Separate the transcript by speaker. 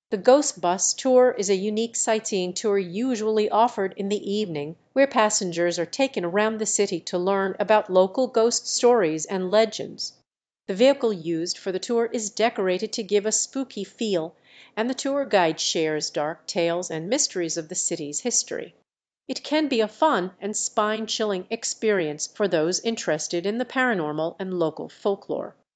Speaker 1: The Ghost Bus tour is a unique sightseeing tour usually offered in the evening, where passengers are taken around the city to learn about local ghost stories and legends. The vehicle used for the tour is decorated to give a spooky feel, and the tour guide shares dark tales and mysteries of the city's history. It can be a fun and spine-chilling experience for those interested in the paranormal and local folklore.